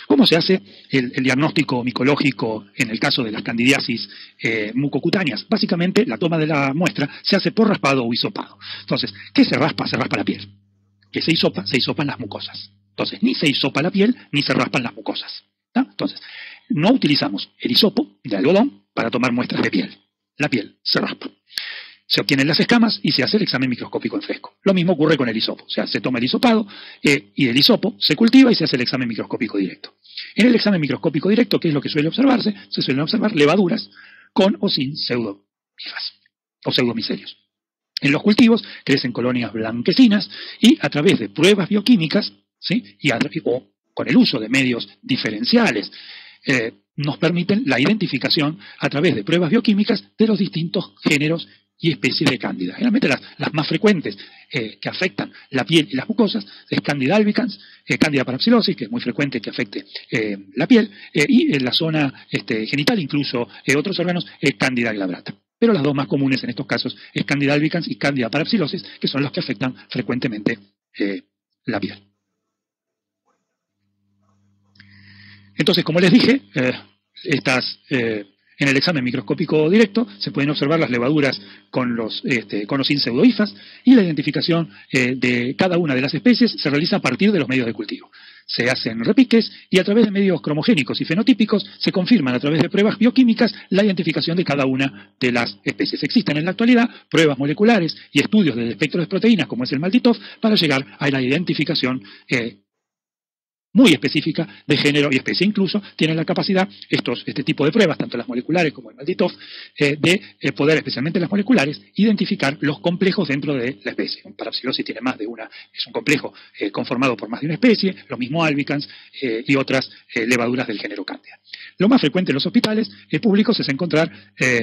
¿Cómo se hace el diagnóstico micológico en el caso de las candidiasis mucocutáneas? Básicamente, la toma de la muestra se hace por raspado o hisopado. Entonces, ¿qué se raspa? Se raspa la piel. ¿Qué se hisopan las mucosas. Entonces, ni se hisopa la piel, ni se raspan las mucosas. ¿No? Entonces, no utilizamos el hisopo de algodón para tomar muestras de piel. La piel se raspa. Se obtienen las escamas y se hace el examen microscópico en fresco. Lo mismo ocurre con el hisopo. O sea, se toma el hisopado y el hisopo se cultiva y se hace el examen microscópico directo. En el examen microscópico directo, ¿qué es lo que suele observarse? Se suelen observar levaduras con o sin pseudobifas o pseudomicelios. En los cultivos crecen colonias blanquecinas y a través de pruebas bioquímicas, ¿sí? O con el uso de medios diferenciales, nos permiten la identificación a través de pruebas bioquímicas de los distintos géneros y especies de cándida. Generalmente las más frecuentes que afectan la piel y las mucosas es Candida albicans, Candida parapsilosis, que es muy frecuente que afecte la piel, y en la zona genital, incluso otros órganos, Candida glabrata. Pero las dos más comunes en estos casos es Candida albicans y Candida parapsilosis, que son los que afectan frecuentemente la piel. Entonces, como les dije, en el examen microscópico directo se pueden observar las levaduras con o sin pseudohifas, y la identificación de cada una de las especies se realiza a partir de los medios de cultivo. Se hacen repiques y a través de medios cromogénicos y fenotípicos se confirman a través de pruebas bioquímicas la identificación de cada una de las especies. Existen en la actualidad pruebas moleculares y estudios del espectro de proteínas, como es el MALDI-TOF, para llegar a la identificación muy específica de género y especie. Incluso tienen la capacidad, este tipo de pruebas, tanto las moleculares como el MALDI-TOF, de poder, especialmente las moleculares, identificar los complejos dentro de la especie. Un parapsilosis tiene más de una, es un complejo conformado por más de una especie, lo mismo albicans y otras levaduras del género Candida. Lo más frecuente en los hospitales públicos es encontrar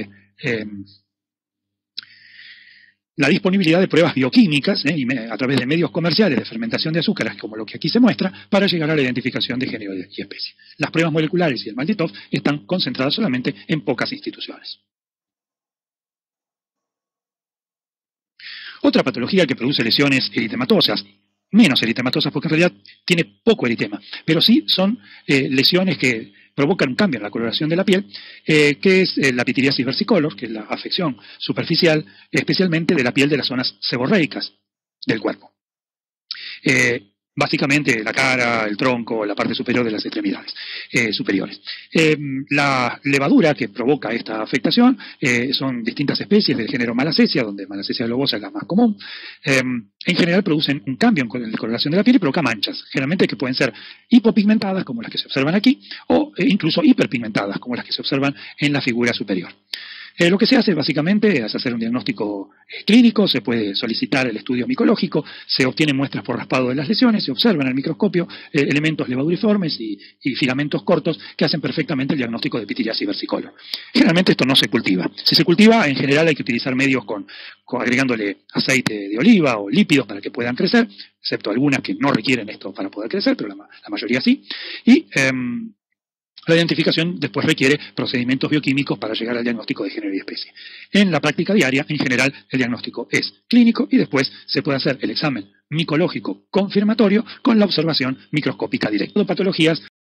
la disponibilidad de pruebas bioquímicas a través de medios comerciales de fermentación de azúcares, como lo que aquí se muestra, para llegar a la identificación de género y especie. Las pruebas moleculares y el MALDI-TOF están concentradas solamente en pocas instituciones. Otra patología que produce lesiones eritematosas, menos eritematosas porque en realidad tiene poco eritema, pero sí son lesiones que provocan un cambio en la coloración de la piel, que es la pitiriasis versicolor, que es la afección superficial, especialmente de la piel de las zonas seborreicas del cuerpo. Básicamente la cara, el tronco, la parte superior de las extremidades superiores. La levadura que provoca esta afectación son distintas especies del género Malassezia, donde Malassezia globosa es la más común. En general producen un cambio en la coloración de la piel y provoca manchas, generalmente que pueden ser hipopigmentadas, como las que se observan aquí, o incluso hiperpigmentadas, como las que se observan en la figura superior. Lo que se hace básicamente es hacer un diagnóstico clínico, se puede solicitar el estudio micológico, se obtienen muestras por raspado de las lesiones, se observan al microscopio elementos levaduriformes y filamentos cortos que hacen perfectamente el diagnóstico de pitiriasis versicolor. Generalmente esto no se cultiva. Si se cultiva, en general hay que utilizar medios agregándole aceite de oliva o lípidos para que puedan crecer, excepto algunas que no requieren esto para poder crecer, pero la mayoría sí. Y la identificación después requiere procedimientos bioquímicos para llegar al diagnóstico de género y especie. En la práctica diaria, en general, el diagnóstico es clínico y después se puede hacer el examen micológico confirmatorio con la observación microscópica directa. Patologías